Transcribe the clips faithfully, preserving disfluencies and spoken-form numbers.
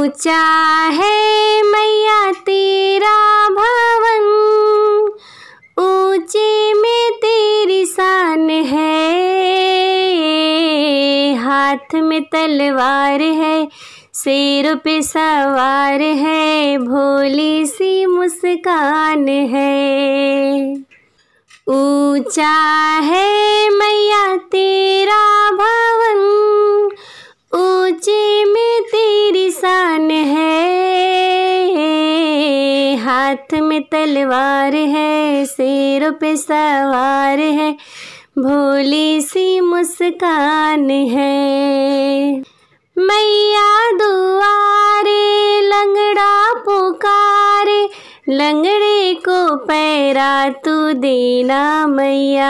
ऊंचा है मैया तेरा भवन, ऊंचे में तेरी शान है। हाथ में तलवार है, शेर पे सवार है, भोली सी मुस्कान है। ऊंचा है मैया तेरा भवन, ऊंचे में तेरी शान है। हाथ में तलवार है, शेर पे सवार है, भोली सी मुस्कान है। मैया दुआरे लंगड़ा पुकारे, लंगड़े को पैरा तू देना मैया।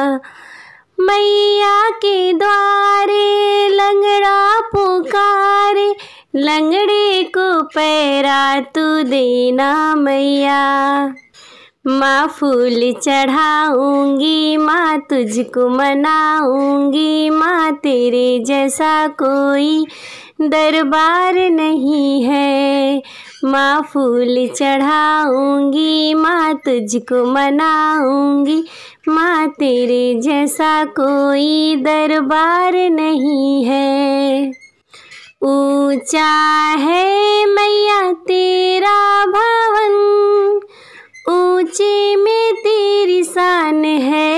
मैया के द्वारे लंगड़ा पुकारे, लंगड़े को पैरा तू देना मैया। माँ फूल चढ़ाऊंगी, माँ तुझको मनाऊंगी, माँ तेरे जैसा कोई दरबार नहीं है। माँ फूल चढ़ाऊंगी, माँ तुझको मनाऊंगी, माँ तेरे जैसा कोई दरबार नहीं है। ऊंचा है मैया तेरा भवन, ऊंचे में तेरी शान है।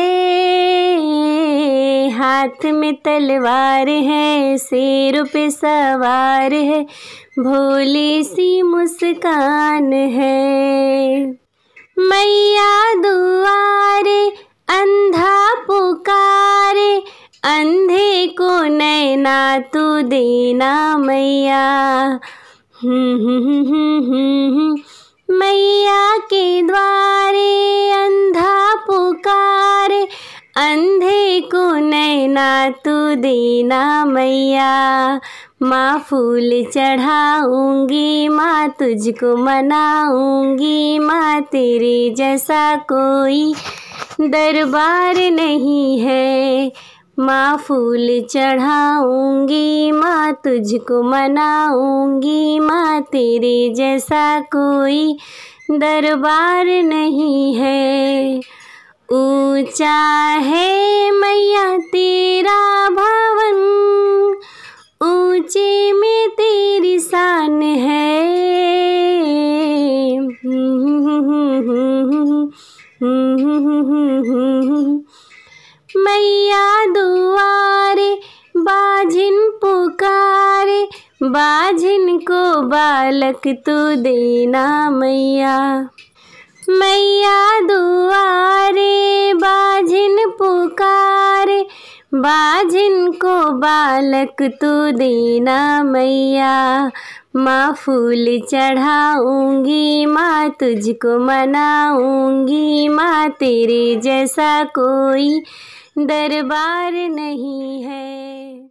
हाथ में तलवार है, शेर पे सवार है, भोली सी मुस्कान है। मैया दुआरे अंधा पुकारे, अंधे को नैना तू देना मैया। हम्म हम्म हम्म हम्म मैया के द्वारे अंधा पुकारे, अंधे को नैना तू देना मैया। माँ फूल चढ़ाऊंगी, माँ तुझको मनाऊंगी, माँ तेरे जैसा कोई दरबार नहीं है। माँ फूल चढ़ाऊंगी, माँ तुझको मनाऊंगी, माँ तेरे जैसा कोई दरबार नहीं है। ऊंचा है मैया तेरा भवन, ऊंचे में तेरी शान है। मैया दुआरे बाझिन पुकारे, बाझिन को बालक तू देना मैया। मैया दुआरे बाझिन पुकारे, बाझिन को बालक तू देना मैया। माँ फूल चढ़ाऊंगी, माँ तुझको मनाऊंगी, माँ तेरे जैसा कोई दरबार नहीं है।